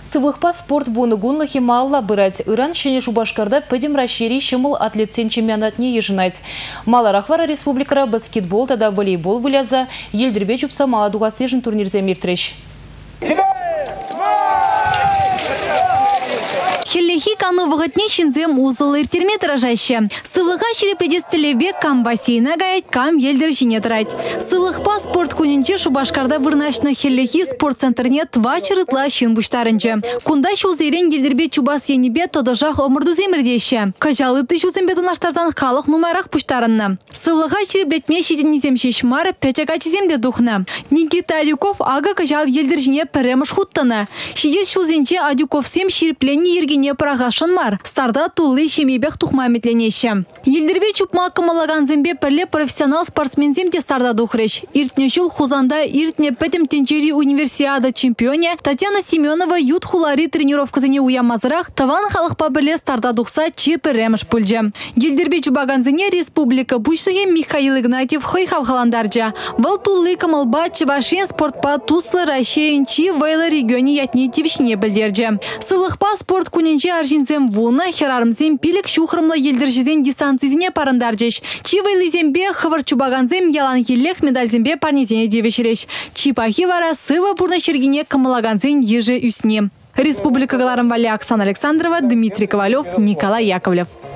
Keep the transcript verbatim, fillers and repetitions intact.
Сывлықпа спорт буны гунлы хималла бырать. Иран шене Шубашкарда пөдім рашери шымыл атлетсен чемпионатне ежінайт. Мала рахвара республикара баскетбол тада волейбол выляза. Елдірбе чупса мала дугасежін турнирзе миртреш. Хеллехи кану вагатне шинзем узылыр термет ражаще. Сывлыға черепедестелебе кам бассейна гаять, кам елдер жіне тұрайт. Сывлықпа спорт күнінче Шубашкарда вырнашны Хеллехи спорт-центрне тва чырытла шин буштарынче. Кунда шузерен елдербе чубас енебе тодожақ омырду земірдеші. Кажалы тышу зембетанаштардан халық нумайрақ буштарынны. Сывлыға череплетме шеденізем шешмар пячака чиземде духна. Никита Адюков ага кажал елдер жіне піремыш хуттаны. Шедес шузенче Адюков сем шерепленне ерген не прагашын мар. Старда тулы шемебек тухмаметленеші. Елдербе чупма кымалаган зембе пірле профессионал спортсмен земде старда духреш. Иртне жыл хузанда иртне пәтім тенчери универсиада чемпионе Татьяна Семенова ют хулари тренировкызыне уямазырақ таван халықпа бірле старда духса чир піреміш пүлже. Елдербе чубаганзыне республика бушсыге Михаил Игнатьев хой хавхаландарджа. Вал тулы кымалба чевашен спортпа туслы Россиин чи вайлы регионе ятне тившне білдерже. Сывлықпа спорт күненже аржинзем вуна херармзем пилік шухрымлы елдіржізен дистанцизіне парындаржеш. Чи вайлызембе хывыр чубаганзем ялан еллех медальзембе парнезене девешереш. Чи пахи вара сыва бурна шергине кымалаганзен ежі үсне. Республика Галарам Валя Оксана Александрова, Дмитрий Ковалев, Николай Яковлев.